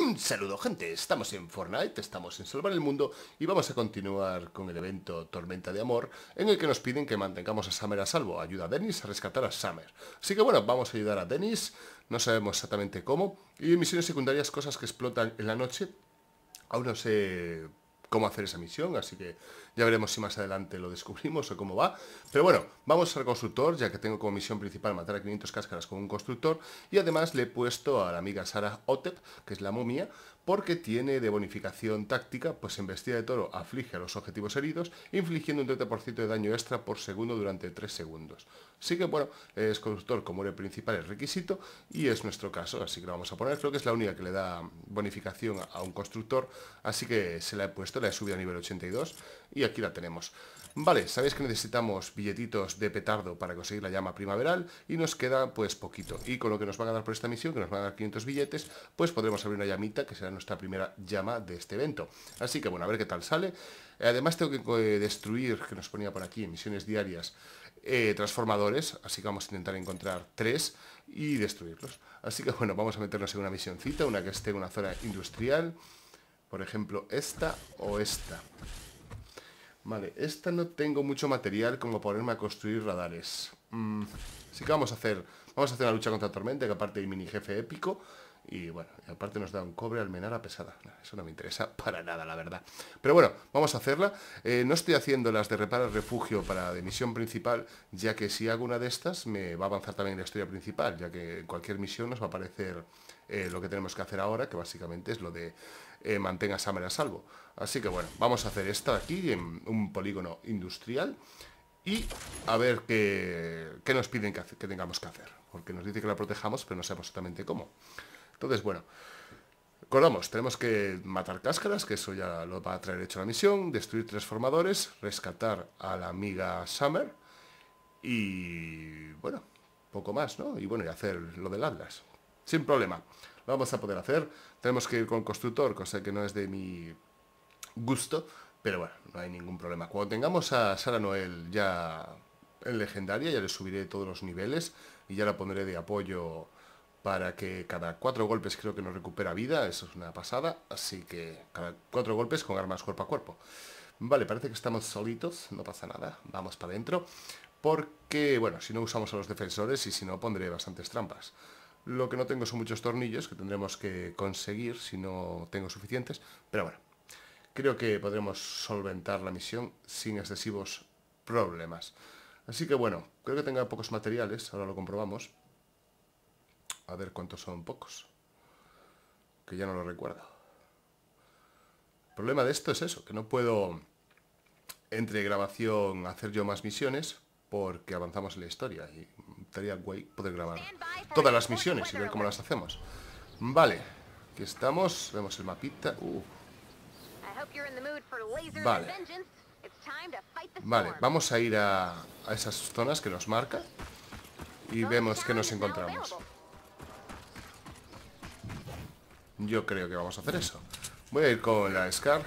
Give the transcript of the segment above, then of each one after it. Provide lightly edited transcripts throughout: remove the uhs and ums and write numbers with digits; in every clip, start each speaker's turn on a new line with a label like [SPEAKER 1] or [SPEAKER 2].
[SPEAKER 1] Un saludo, gente, estamos en Fortnite, estamos en Salvar el Mundo y vamos a continuar con el evento Tormenta de Amor, en el que nos piden que mantengamos a Summer a salvo. Ayuda a Dennis a rescatar a Summer. Así que bueno, vamos a ayudar a Dennis, no sabemos exactamente cómo, y en misiones secundarias, cosas que explotan en la noche. Aún no sé cómo hacer esa misión, así que ya veremos si más adelante lo descubrimos o cómo va. Pero bueno, vamos al constructor, ya que tengo como misión principal matar a 500 cáscaras con un constructor. Y además le he puesto a la amiga Sarah Otep, que es la momia, porque tiene de bonificación táctica, pues embestida de toro aflige a los objetivos heridos, infligiendo un 30% de daño extra por segundo durante 3 segundos. Así que bueno, es constructor como el principal es requisito, y es nuestro caso, así que lo vamos a poner. Creo que es la única que le da bonificación a un constructor, así que se la he puesto, la he subido a nivel 82, y aquí la tenemos. Vale, sabéis que necesitamos billetitos de petardo para conseguir la llama primaveral y nos queda pues poquito. Y con lo que nos van a dar por esta misión, que nos van a dar 500 billetes, pues podremos abrir una llamita que será nuestra primera llama de este evento. Así que bueno, a ver qué tal sale. Además tengo que destruir, que nos ponía por aquí en misiones diarias, transformadores, así que vamos a intentar encontrar 3 y destruirlos. Así que bueno, vamos a meternos en una misioncita, una que esté en una zona industrial. Por ejemplo, esta o esta. Vale, esta no tengo mucho material como ponerme a construir radares. Así que vamos a hacer una lucha contra Tormenta, que aparte hay mini jefe épico. Y bueno, aparte nos da un cobre almenara pesada. Eso no me interesa para nada, la verdad. Pero bueno, vamos a hacerla. No estoy haciendo las de reparar refugio para de misión principal, ya que si hago una de estas me va a avanzar también la historia principal, ya que en cualquier misión nos va a aparecer lo que tenemos que hacer ahora, que básicamente es lo de mantenga a Summer a salvo. Así que bueno, vamos a hacer esta de aquí en un polígono industrial y a ver qué nos piden que tengamos que hacer. Porque nos dice que la protejamos, pero no sabemos exactamente cómo. Entonces, bueno, recordamos, tenemos que matar cáscaras, que eso ya lo va a traer hecho la misión, destruir transformadores, rescatar a la amiga Summer y, bueno, poco más, ¿no? Y bueno, y hacer lo del Atlas. Sin problema, lo vamos a poder hacer. Tenemos que ir con constructor, cosa que no es de mi gusto, pero bueno, no hay ningún problema. Cuando tengamos a Sarah Noel ya en legendaria, ya le subiré todos los niveles y ya la pondré de apoyo para que cada 4 golpes creo que nos recupera vida. Eso es una pasada, así que cada 4 golpes con armas cuerpo a cuerpo. Vale, parece que estamos solitos, no pasa nada, vamos para adentro, porque, bueno, si no usamos a los defensores y si no pondré bastantes trampas. Lo que no tengo son muchos tornillos que tendremos que conseguir si no tengo suficientes, pero bueno, creo que podremos solventar la misión sin excesivos problemas. Así que bueno, creo que tenga pocos materiales, ahora lo comprobamos. A ver cuántos son pocos, que ya no lo recuerdo. El problema de esto es eso, que no puedo entre grabación hacer yo más misiones porque avanzamos en la historia y estaría guay poder grabar todas las misiones y ver cómo las hacemos. Vale, aquí estamos, vemos el mapita. Vale. Vale, vamos a ir a esas zonas que nos marca y vemos que nos encontramos. Yo creo que vamos a hacer eso. Voy a ir con la Scar.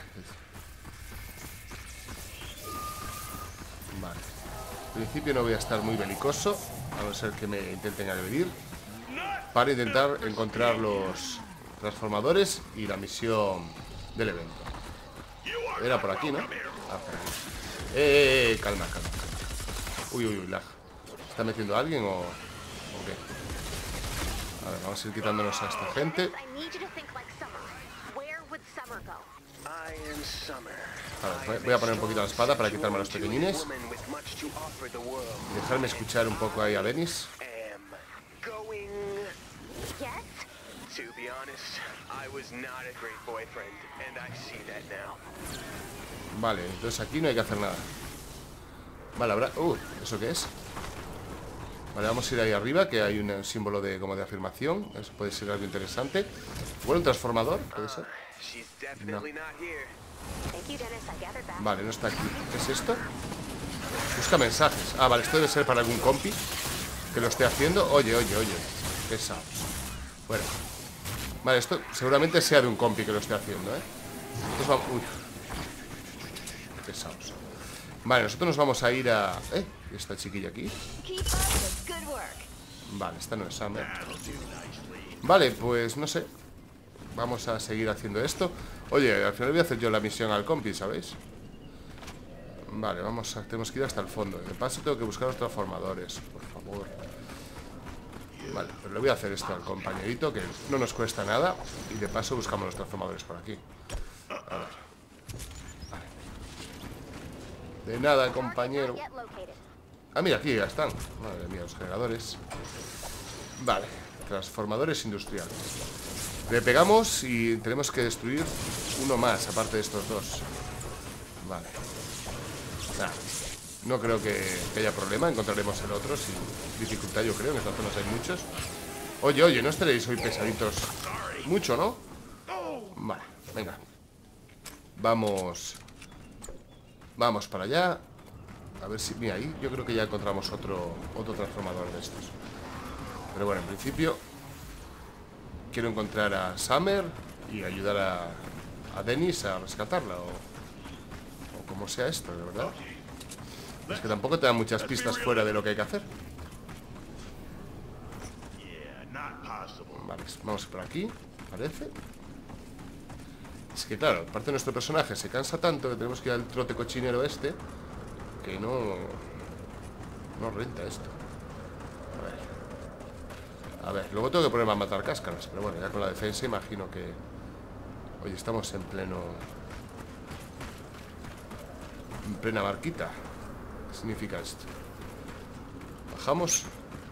[SPEAKER 1] Vale. En principio no voy a estar muy belicoso, a no ser que me intenten agredir, para intentar encontrar los transformadores y la misión del evento. Era por aquí, ¿no? Ah, por aquí. Calma, calma, calma. Uy, uy, uy, lag. ¿Está metiendo a alguien o qué? A ver, vamos a ir quitándonos a esta gente. A ver, voy a poner un poquito la espada para quitarme a los pequeñines. Dejarme escuchar un poco ahí a Dennis. Vale, entonces aquí no hay que hacer nada. Vale, habrá... ¿eso qué es? Vale, vamos a ir ahí arriba, que hay un símbolo de como de afirmación. Eso puede ser algo interesante. Bueno, un transformador, puede ser. No. Vale, no está aquí. ¿Qué es esto? Busca mensajes. Ah, vale, esto debe ser para algún compi que lo esté haciendo. Oye, oye, oye. Pesado. Bueno. Vale, esto seguramente sea de un compi que lo esté haciendo, ¿eh? Entonces vamos... Uy. Pesados. Vale, nosotros nos vamos a ir a... esta chiquilla aquí. Vale, esta no es Summer. Vale, pues no sé. Vamos a seguir haciendo esto. Oye, al final voy a hacer yo la misión al compi, ¿sabéis? Vale, tenemos que ir hasta el fondo. De paso tengo que buscar los transformadores, por favor. Vale, pero le voy a hacer esto al compañerito, que no nos cuesta nada. Y de paso buscamos los transformadores por aquí. A ver. Vale. De nada, compañero. Ah, mira, aquí ya están. Madre mía, los generadores. Vale, transformadores industriales. Le pegamos y tenemos que destruir uno más, aparte de estos dos. Vale. Nah, no creo que haya problema. Encontraremos el otro sin dificultad, yo creo. En estas zonas hay muchos. Oye, no estaréis hoy pesaditos mucho, ¿no? Vale, venga. Vamos para allá. A ver si... Mira, ahí yo creo que ya encontramos otro transformador de estos. Pero bueno, en principio quiero encontrar a Summer y ayudar a Dennis a rescatarla. O como sea esto, de verdad. Es que tampoco te dan muchas pistas fuera de lo que hay que hacer. Vale, vamos por aquí, parece. Es que claro, aparte de nuestro personaje se cansa tanto que tenemos que ir al trote cochinero este, que no renta esto. A ver, luego tengo que ponerme a matar cáscaras. Pero bueno, ya con la defensa imagino que... Oye, estamos en plena barquita. ¿Qué significa esto? Bajamos.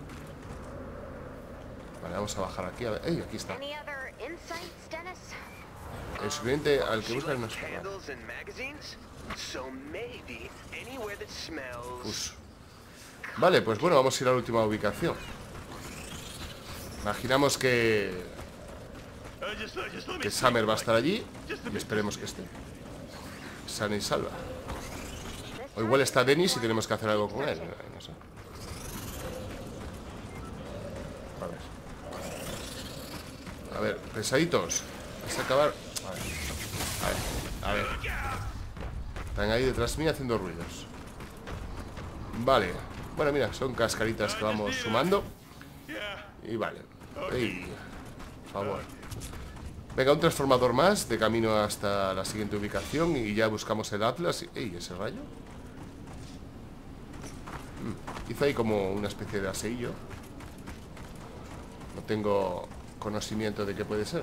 [SPEAKER 1] Vale, vamos a bajar aquí. A ver. ¡Ey! Aquí está. El suficiente al que busca no está. Vale, pues bueno, vamos a ir a la última ubicación. Imaginamos que Summer va a estar allí. Y esperemos que esté sana y salva. O igual está Dennis y tenemos que hacer algo con él. No sé. A ver, pesaditos. Vas a acabar. A ver. Están ahí detrás mío haciendo ruidos. Vale. Bueno, mira, son cascaritas que vamos sumando. Y vale. Ey, por favor. Venga, un transformador más de camino hasta la siguiente ubicación. Y ya buscamos el Atlas. Ey, ¿ese rayo? Hizo ahí como una especie de aseillo. No tengo conocimiento de qué puede ser.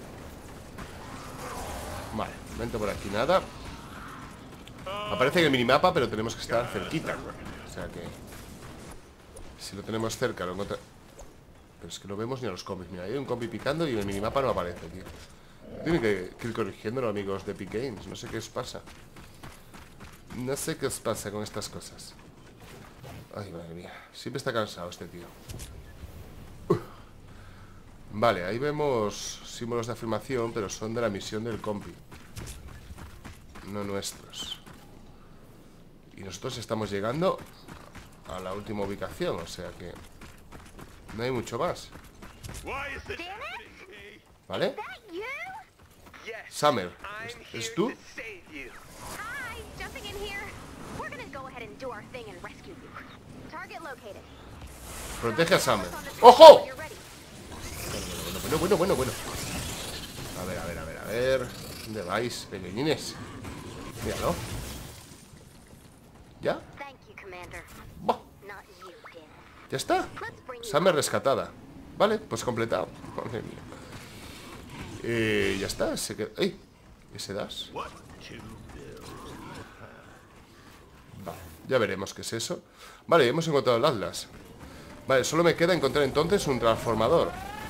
[SPEAKER 1] Vale, momento por aquí nada. Aparece en el minimapa, pero tenemos que estar cerquita. O sea que si lo tenemos cerca lo encontramos. Pero es que no vemos ni a los combis. Mira, hay un combi picando y en el minimapa no aparece, tío. Tienen que ir corrigiéndolo, amigos de Epic Games. No sé qué os pasa. No sé qué os pasa con estas cosas. Ay, madre mía. Siempre está cansado este tío. Vale, ahí vemos símbolos de afirmación, pero son de la misión del compi, no nuestros. Y nosotros estamos llegando a la última ubicación, o sea que no hay mucho más. ¿Vale? Summer, ¿es tú? Protege a Summer. ¡Ojo! Bueno. A ver. ¿Dónde vais, pequeñines? Míralo. ¿Ya? Bah. Ya está. Summer rescatada. Vale, pues completado. Madre mía. Ya está. Se queda... ¡Ey! ¿Ese das? Vale, ya veremos qué es eso. Vale, hemos encontrado el Atlas. Vale, solo me queda encontrar entonces un transformador.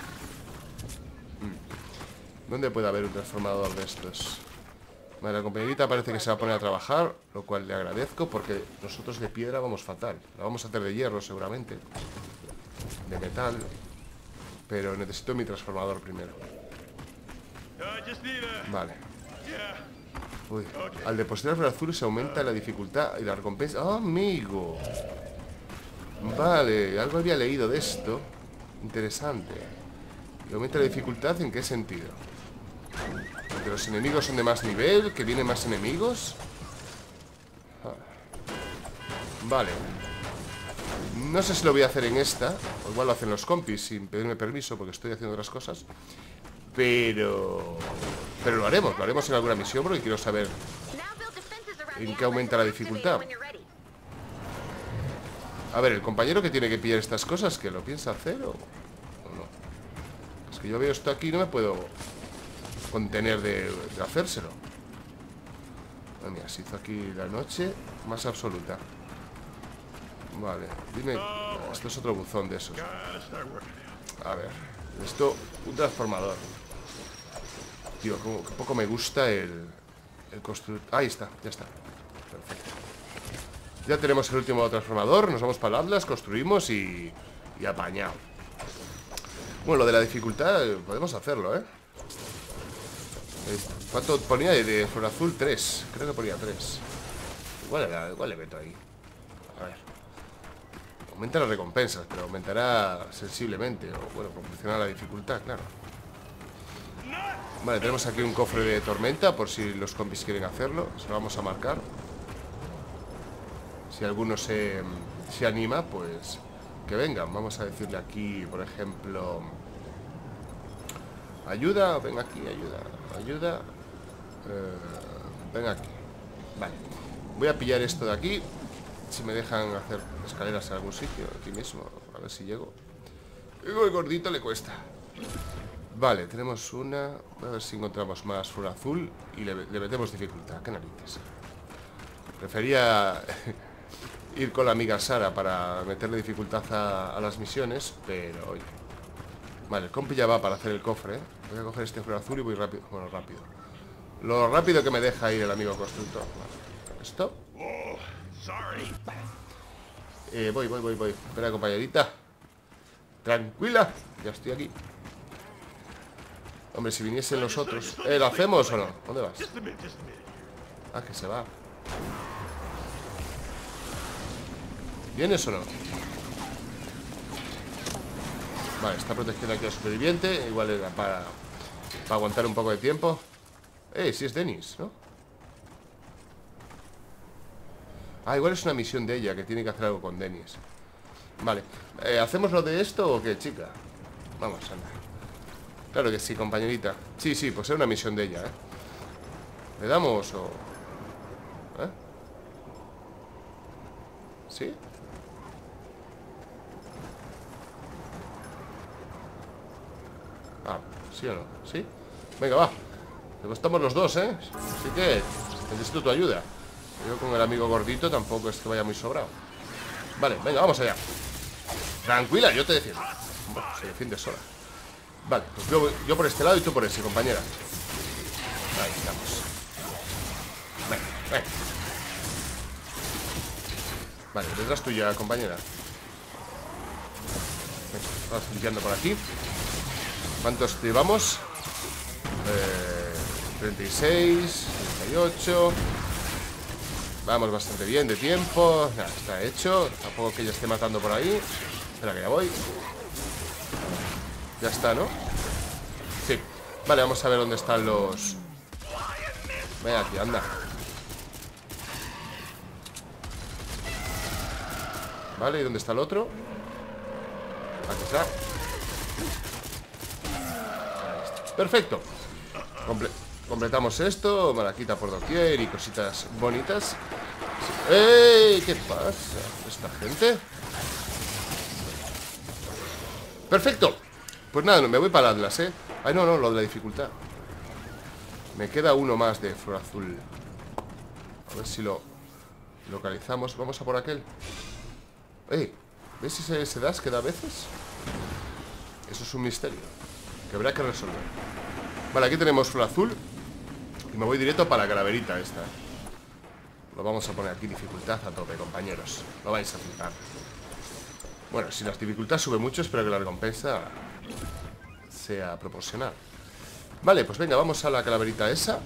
[SPEAKER 1] ¿Dónde puede haber un transformador de estos? Vale, la compañerita parece que se va a poner a trabajar, lo cual le agradezco, porque nosotros de piedra vamos fatal. La vamos a hacer de hierro seguramente, de metal. Pero necesito mi transformador primero. Vale. Uy, al depositar el azul se aumenta la dificultad y la recompensa. ¡Oh, amigo! Vale, algo había leído de esto. Interesante. ¿Y aumenta la dificultad en qué sentido? ¿Que los enemigos son de más nivel? ¿Que vienen más enemigos? Vale. No sé si lo voy a hacer en esta. O igual lo hacen los compis sin pedirme permiso, porque estoy haciendo otras cosas. Pero lo haremos en alguna misión porque quiero saber en qué aumenta la dificultad. A ver, el compañero que tiene que pillar estas cosas, ¿que lo piensa hacer o no? Es que yo veo esto aquí y no me puedo contener de hacérselo. Ah, mira, se hizo aquí la noche más absoluta. Vale, dime. Esto es otro buzón de esos. A ver, esto, un transformador. Tío, como que poco me gusta el construir. Ahí está, ya está. Perfecto. Ya tenemos el último transformador. Nos vamos para el Atlas, construimos y apañado. Bueno, lo de la dificultad podemos hacerlo, ¿eh? ¿Cuánto ponía de flor azul? 3. Creo que ponía 3. Igual le meto ahí. A ver. Aumenta las recompensas, pero aumentará sensiblemente. O bueno, proporcionará la dificultad, claro. Vale, tenemos aquí un cofre de tormenta, por si los compis quieren hacerlo. Se lo vamos a marcar. Si alguno se anima, pues que vengan. Vamos a decirle aquí, por ejemplo, ayuda, ven aquí, ayuda. Ven aquí. Vale, voy a pillar esto de aquí. Si me dejan hacer escaleras en algún sitio, aquí mismo, a ver si llego. El gordito le cuesta. Vale, tenemos una. A ver si encontramos más flor azul y le metemos dificultad. ¿Qué narices? Prefería ir con la amiga Sara para meterle dificultad a las misiones, pero oye. Vale, el compi ya va para hacer el cofre, ¿eh? Voy a coger este flor azul y voy rápido. Bueno, rápido. Lo rápido que me deja ir el amigo constructor. Vale. Esto. Voy. Espera, compañerita. Tranquila, ya estoy aquí. Hombre, si viniesen los otros. ¿Lo hacemos o no? ¿Dónde vas? Ah, que se va. ¿Vienes o no? Vale, está protegiendo aquí al superviviente. Igual era para aguantar un poco de tiempo. Sí es Dennis, ¿no? Ah, igual es una misión de ella, que tiene que hacer algo con Dennis. Vale, ¿hacemos lo de esto o qué, chica? Vamos, anda. Claro que sí, compañerita. Sí, pues es una misión de ella, ¿eh? ¿Le damos o...? ¿Eh? ¿Sí? Ah, ¿sí o no? ¿Sí? Venga, va. Estamos los dos, ¿eh? Así que necesito tu ayuda. Yo con el amigo gordito tampoco es que vaya muy sobrado. Vale, venga, vamos allá. Tranquila, yo te defiendo. Bueno, se defiende sola. Vale, pues yo por este lado y tú por ese, compañera. Ahí estamos. Venga. Vale, detrás tuya, compañera. Venga, vamos limpiando por aquí. ¿Cuántos llevamos? 36, 38. Vamos bastante bien de tiempo. Ya, está hecho. Tampoco que ella esté matando por ahí. Espera que ya voy. Ya está, ¿no? Sí. Vale, vamos a ver dónde están los... Ven aquí, anda. Vale, ¿y dónde está el otro? Aquí está. Perfecto. Completamos esto. Malaquita por doquier y cositas bonitas. ¡Ey! ¿Qué pasa? ¿Esta gente? Perfecto. Pues nada, me voy para el Atlas, ¿eh? Ay, no, lo de la dificultad. Me queda uno más de flor azul. A ver si lo localizamos. Vamos a por aquel. ¿Ves ese dash que da a veces? Eso es un misterio que habrá que resolver. Vale, aquí tenemos flor azul. Y me voy directo para la calaverita esta. Lo vamos a poner aquí dificultad a tope, compañeros. No vais a flipar. Bueno, si la dificultad sube mucho, espero que la recompensa sea proporcional. Vale, pues venga, vamos a la calaverita esa.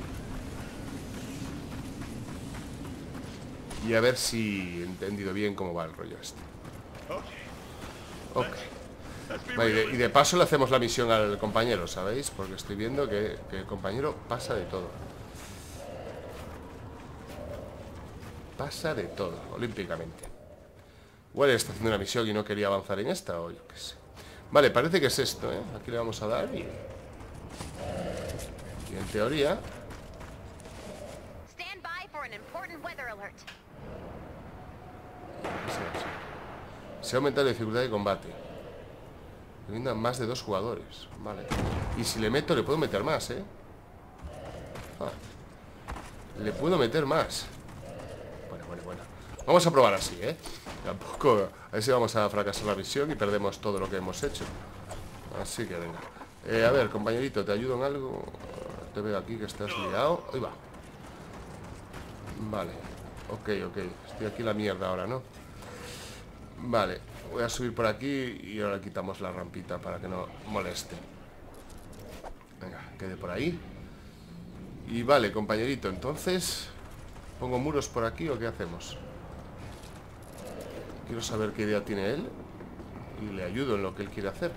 [SPEAKER 1] Y a ver si he entendido bien cómo va el rollo este. Ok. Vale, y de paso le hacemos la misión al compañero, ¿sabéis? Porque estoy viendo que el compañero pasa de todo. Pasa de todo, olímpicamente. Igual está haciendo una misión y no quería avanzar en esta, o yo qué sé. Vale, parece que es esto, ¿eh? Aquí le vamos a dar y... en teoría. Se aumenta la dificultad de combate. Brinda más de 2 jugadores. Vale. Y si le meto, le puedo meter más, ¿eh? Le puedo meter más. Bueno. Vamos a probar así, ¿eh? Tampoco... A ver si vamos a fracasar la misión y perdemos todo lo que hemos hecho. Así que venga. A ver, compañerito, ¿te ayudo en algo? Te veo aquí que estás liado. Ahí va. Vale. Ok. Estoy aquí en la mierda ahora, ¿no? Vale. Voy a subir por aquí y ahora quitamos la rampita para que no moleste. Venga, quede por ahí. Y vale, compañerito, entonces... ¿Pongo muros por aquí o qué hacemos? Quiero saber qué idea tiene él y le ayudo en lo que él quiere hacer.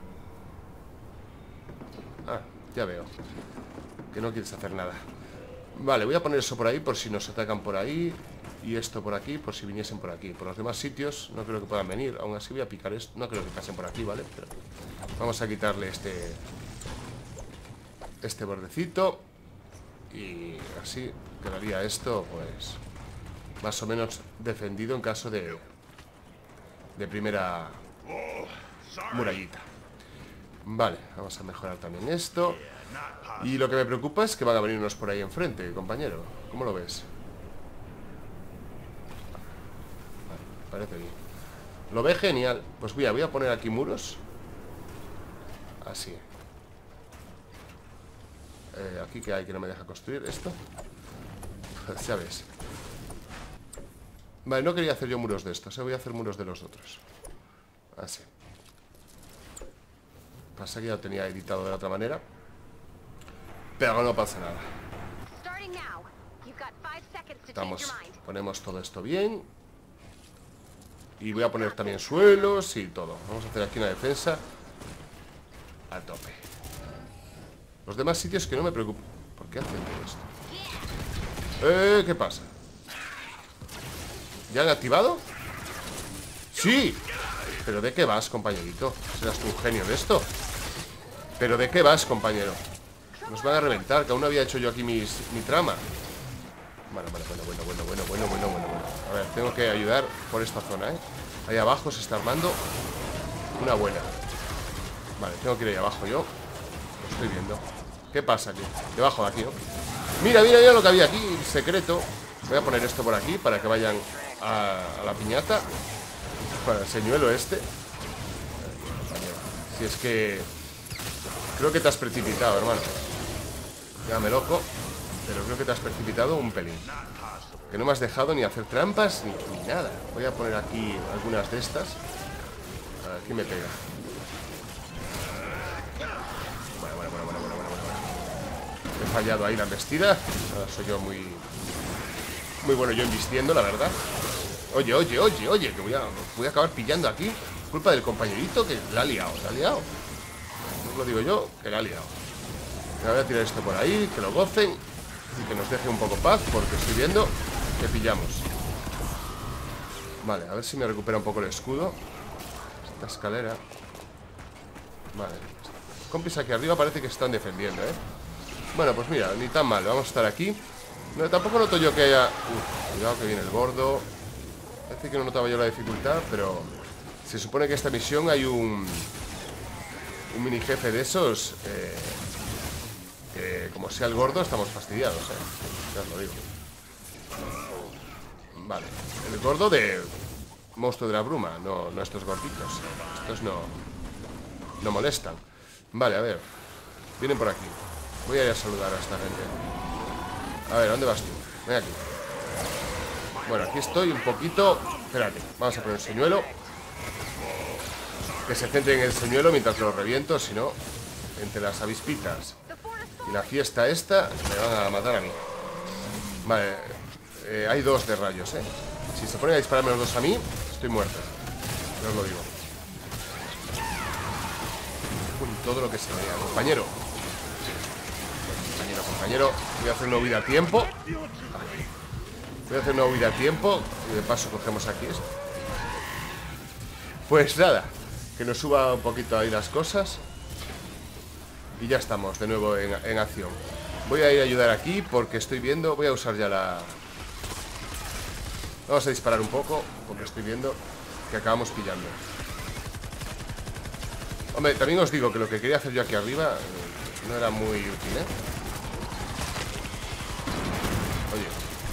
[SPEAKER 1] Ah, ya veo que no quieres hacer nada. Vale, voy a poner eso por ahí por si nos atacan por ahí. Y esto por aquí, por si viniesen por aquí. Por los demás sitios no creo que puedan venir. Aún así voy a picar esto. No creo que pasen por aquí, ¿vale? Pero vamos a quitarle este bordecito. Y así quedaría esto, pues, más o menos defendido en caso de primera murallita. Vale, vamos a mejorar también esto. Y lo que me preocupa es que van a venirnos por ahí enfrente, compañero. ¿Cómo lo ves? Vale, parece bien. Lo ve genial. Pues voy a poner aquí muros. Así. Aquí que hay que no me deja construir esto. Pues ya ves. Vale, no quería hacer yo muros de estos, voy a hacer muros de los otros. Así. Pasa que ya lo tenía editado de la otra manera. Pero no pasa nada. Ponemos todo esto bien. Y voy a poner también suelos y todo. Vamos a hacer aquí una defensa a tope. Los demás sitios que no me preocupan. ¿Por qué hacen todo esto? ¿Qué pasa? ¿Ya han activado? ¡Sí! ¿Pero de qué vas, compañerito? ¿Serás tú un genio de esto? ¿Pero de qué vas, compañero? Nos van a reventar, que aún no había hecho yo aquí mi trama. Bueno. A ver, tengo que ayudar por esta zona, ¿eh? Ahí abajo se está armando una buena. Vale, tengo que ir ahí abajo yo. Lo estoy viendo. ¿Qué pasa aquí? Debajo de aquí, ¿no? Mira lo que había aquí, secreto. Voy a poner esto por aquí para que vayan a la piñata. Para el señuelo este. Si es que... Creo que te has precipitado, hermano. Llámame loco, pero creo que te has precipitado un pelín. Que no me has dejado ni hacer trampas ni nada. Voy a poner aquí algunas de estas. Aquí me pega. Bueno. He fallado ahí la embestida. Soy yo muy bueno yo embistiendo, la verdad. Oye, que voy a acabar pillando aquí. Culpa del compañerito que la ha liado. No lo digo yo, que la ha liado. Me voy a tirar esto por ahí, que lo gocen y que nos deje un poco paz, porque estoy viendo que pillamos. Vale, a ver si me recupera un poco el escudo. Esta escalera. Vale. Compis aquí arriba parece que están defendiendo, ¿eh? Bueno, pues mira, ni tan mal. Vamos a estar aquí. No, tampoco noto yo que haya... cuidado que viene el gordo. Parece que no notaba yo la dificultad, pero... Se supone que esta misión hay un mini jefe de esos... que como sea el gordo estamos fastidiados, ya os lo digo. Vale, el gordo de monstruo de la bruma, no estos gorditos. Estos no molestan. Vale, a ver, vienen por aquí. Voy a ir a saludar a esta gente. A ver, ¿dónde vas tú? Ven aquí. Bueno, aquí estoy un poquito. Espérate, vamos a poner el señuelo. Que se centre en el señuelo mientras lo reviento. Si no, entre las avispitas y la fiesta esta, me van a matar a mí. Vale, hay dos de rayos, Si se ponen a dispararme los dos a mí, estoy muerto. Ya os lo digo. Todo lo que se vea, compañero. Compañero, voy a hacer una huida a tiempo. Y de paso cogemos aquí esto. Pues nada, que nos suba un poquito ahí las cosas. Y ya estamos de nuevo en acción. Voy a ir a ayudar aquí porque estoy viendo... Voy a usar ya la... Vamos a disparar un poco porque estoy viendo que acabamos pillando. Hombre, también os digo que lo que quería hacer yo aquí arriba no era muy útil, ¿eh? Oye,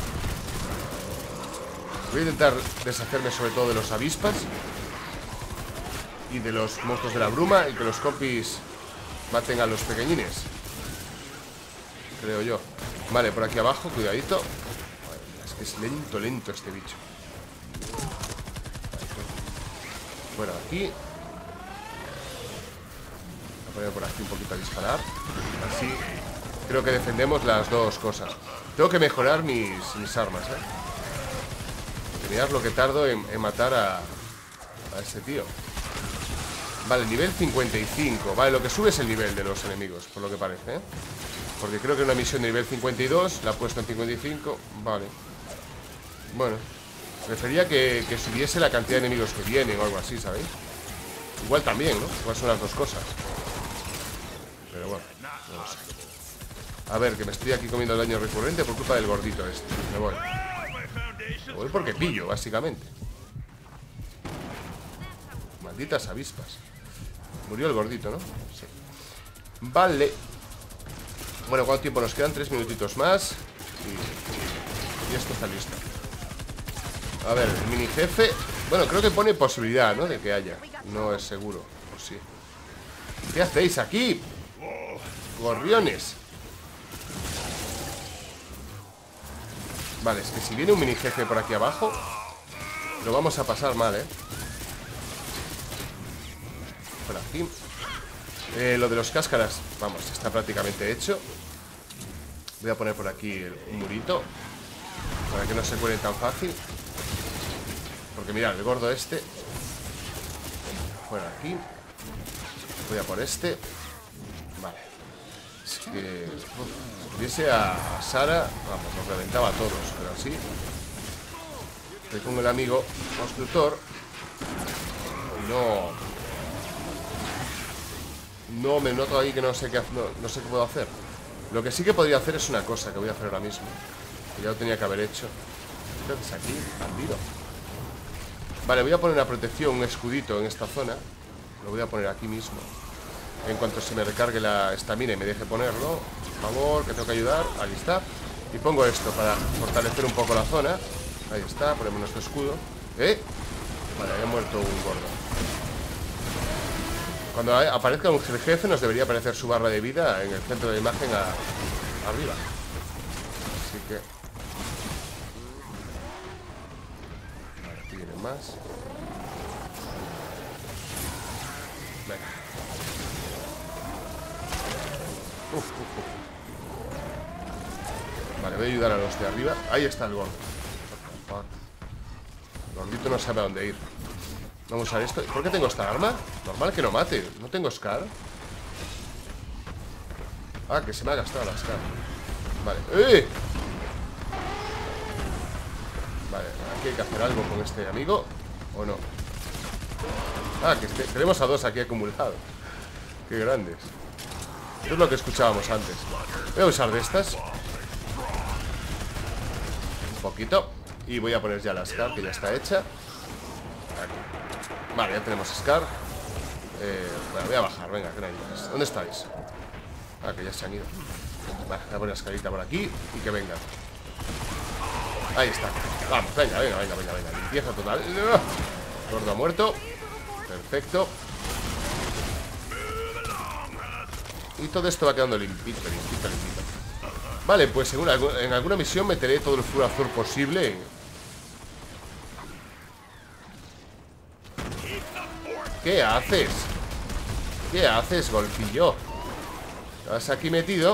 [SPEAKER 1] voy a intentar deshacerme sobre todo de los avispas y de los monstruos de la bruma y que los compis maten a los pequeñines, creo yo. Vale, por aquí abajo, cuidadito. Es que es lento este bicho. Bueno, aquí voy a poner por aquí un poquito a disparar. Así creo que defendemos las dos cosas. Tengo que mejorar mis armas, ¿eh? Mirad lo que tardo en matar a ese tío. Vale, nivel 55. Vale, lo que sube es el nivel de los enemigos, por lo que parece, ¿eh? Porque creo que una misión de nivel 52 la he puesto en 55. Vale. Bueno, prefería que subiese la cantidad de enemigos que vienen o algo así, ¿sabéis? Igual también, ¿no? Igual son las dos cosas. Pero bueno, no lo sé. A ver, que me estoy aquí comiendo el daño recurrente por culpa del gordito este. Me voy. Me voy porque pillo, básicamente. Malditas avispas. Murió el gordito, ¿no? Sí. Vale. Bueno, ¿cuánto tiempo nos quedan? 3 minutitos más. Y esto está listo. A ver, el mini jefe. Bueno, creo que pone posibilidad, ¿no? De que haya. No es seguro. Pues sí. ¿Qué hacéis aquí? Gorriones. Vale, es que si viene un mini jefe por aquí abajo, lo vamos a pasar mal, ¿eh? Por aquí. Lo de los cáscaras, vamos, está prácticamente hecho. Voy a poner por aquí un murito para que no se cuelen tan fácil. Porque mirad, el gordo este. Por aquí. Voy a por este. Vale. Es que si tuviese a Sara, vamos, nos reventaba a todos. Pero así estoy con el amigo constructor. No me noto ahí que no sé qué puedo hacer. Lo que sí que podría hacer es una cosa que voy a hacer ahora mismo, que ya lo tenía que haber hecho. ¿Qué haces aquí, bandido? Vale, voy a poner una protección, un escudito en esta zona. Lo voy a poner aquí mismo. En cuanto se me recargue la estamina y me deje ponerlo. Por favor, que tengo que ayudar. Ahí está. Y pongo esto para fortalecer un poco la zona. Ahí está, ponemos nuestro escudo. Vale, había muerto un gordo. Cuando aparezca un jefe nos debería aparecer su barra de vida en el centro de la imagen arriba. Así que... Vale, aquí vienen más. Venga. Vale, voy a ayudar a los de arriba. Ahí está el gordo. El gordito no sabe a dónde ir. Vamos a usar esto. ¿Por qué tengo esta arma? Normal que no mate. No tengo Scar. Ah, que se me ha gastado la Scar. Vale. Vale, aquí hay que hacer algo con este amigo. ¿O no? Ah, que tenemos a dos aquí acumulados. Qué grandes. Esto es lo que escuchábamos antes. Voy a usar de estas un poquito. Y voy a poner ya la Scar, que ya está hecha. Aquí. Vale, ya tenemos Scar. Bueno, voy a bajar, venga, que no hay más. ¿Dónde estáis? Ah, que ya se han ido. Vale, voy a poner la escalita por aquí y que vengan. Ahí está. Vamos, venga. Limpieza total. Gordo muerto. Perfecto. Y todo esto va quedando limpito. Vale, pues en alguna misión meteré todo el fluor azul posible. ¿Qué haces? ¿Qué haces, golfillo? Estás aquí metido.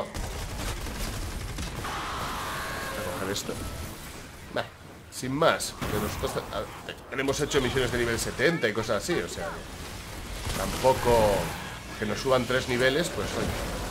[SPEAKER 1] Voy a coger esto. Bah, sin más, que nosotros hemos hecho misiones de nivel 70 y cosas así, o sea, tampoco que nos suban 3 niveles, pues oye,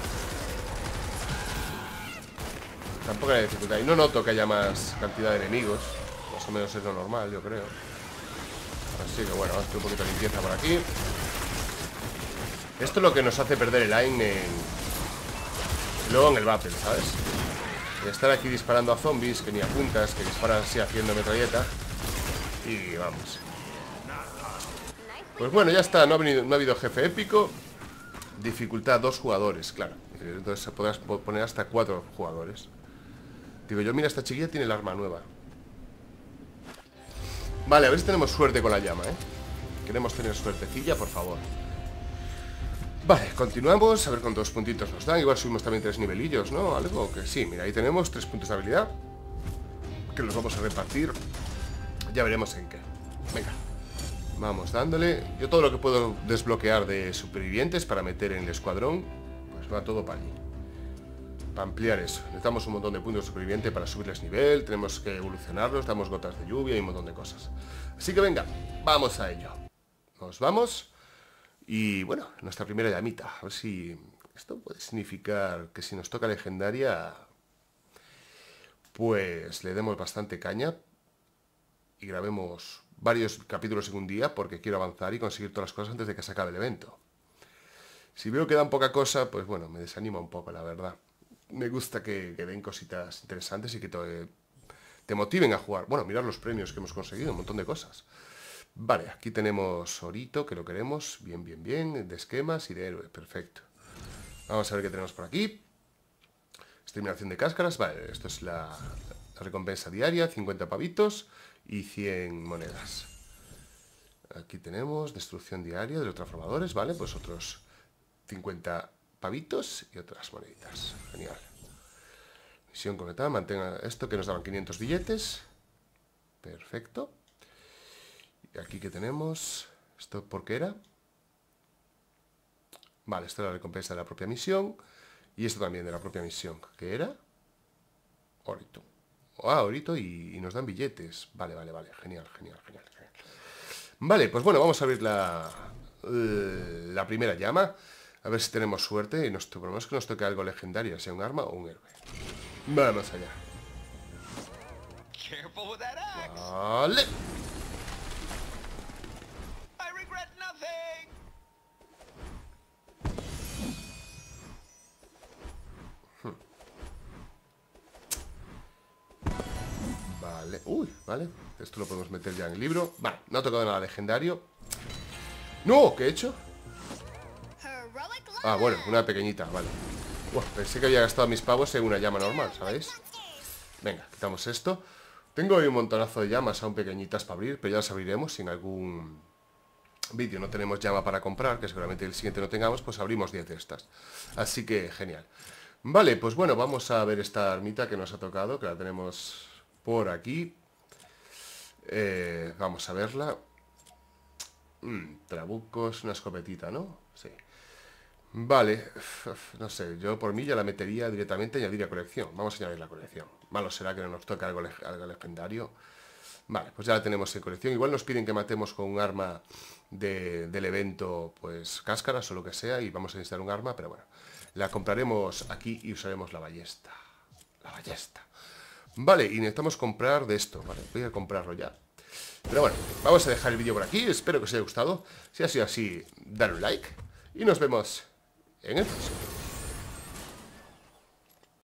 [SPEAKER 1] tampoco hay dificultad. Y no noto que haya más cantidad de enemigos. Más o menos es lo normal, yo creo. Así que bueno, vamos a hacer un poquito de limpieza por aquí. Esto es lo que nos hace perder el aim Luego en el battle, ¿sabes? Y estar aquí disparando a zombies que ni apuntas, que disparan así haciendo metralleta. Y vamos. Pues bueno, ya está, no ha habido jefe épico. Dificultad 2 jugadores, claro. Entonces podrás poner hasta 4 jugadores. Digo yo, mira, esta chiquilla tiene el arma nueva. Vale, a ver si tenemos suerte con la llama, ¿eh? Queremos tener suertecilla, por favor. Vale, continuamos. A ver cuántos puntitos nos dan. Igual subimos también 3 nivelillos, ¿no? Algo que sí, mira, ahí tenemos 3 puntos de habilidad, que los vamos a repartir. Ya veremos en qué. Venga, vamos dándole. Yo todo lo que puedo desbloquear de supervivientes para meter en el escuadrón, pues va todo para allí. Para ampliar eso. Necesitamos un montón de puntos de superviviente para subirles nivel. Tenemos que evolucionarlos, damos gotas de lluvia y un montón de cosas. Así que venga, vamos a ello. Nos vamos. Y bueno, nuestra primera llamita. A ver si esto puede significar que si nos toca legendaria, pues le demos bastante caña y grabemos varios capítulos en un día, porque quiero avanzar y conseguir todas las cosas antes de que se acabe el evento. Si veo que dan poca cosa, pues bueno, me desanima un poco, la verdad. Me gusta que den cositas interesantes y que te motiven a jugar. Bueno, mirar los premios que hemos conseguido, un montón de cosas. Vale, aquí tenemos orito, que lo queremos. Bien, bien, bien. De esquemas y de héroe, perfecto. Vamos a ver qué tenemos por aquí. Exterminación de cáscaras. Vale, esto es la recompensa diaria, 50 pavitos y 100 monedas. Aquí tenemos destrucción diaria de los transformadores. Vale, pues otros 50 pavitos y otras moneditas. Genial. Misión completada. Mantenga esto, que nos daban 500 billetes. Perfecto. Y aquí que tenemos. ¿Esto por qué era? Vale, esto es la recompensa de la propia misión. Y esto también de la propia misión. ¿Qué era? Orito. Ah, orito y nos dan billetes. Vale, vale, vale. Genial, genial, genial, genial. Vale, pues bueno, vamos a abrir la primera llama. A ver si tenemos suerte y por lo menos que nos toque algo legendario, sea un arma o un héroe. Vamos allá. Vale. Vale, uy, vale. Esto lo podemos meter ya en el libro. Vale, no ha tocado nada legendario. ¡No! ¿Qué he hecho? Ah, bueno, una pequeñita, vale. Pensé que había gastado mis pavos en una llama normal, ¿sabéis? Venga, quitamos esto. Tengo hoy un montonazo de llamas aún pequeñitas para abrir, pero ya las abriremos. Si en algún vídeo no tenemos llama para comprar, que seguramente el siguiente no tengamos, pues abrimos 10 de estas. Así que, genial. Vale, pues bueno, vamos a ver esta armita que nos ha tocado, que la tenemos por aquí. Vamos a verla. Trabucos, una escopetita, ¿no? Sí. Vale, no sé, yo por mí ya la metería directamente y añadir a colección. Vamos a añadir la colección. Malo será que no nos toque algo legendario. Vale, pues ya la tenemos en colección. Igual nos piden que matemos con un arma del evento, pues cáscaras o lo que sea, y vamos a necesitar un arma, pero bueno. La compraremos aquí y usaremos la ballesta. La ballesta. Vale, y necesitamos comprar de esto, vale, voy a comprarlo ya. Pero bueno, vamos a dejar el vídeo por aquí. Espero que os haya gustado. Si ha sido así, dale un like y nos vemos en el próximo.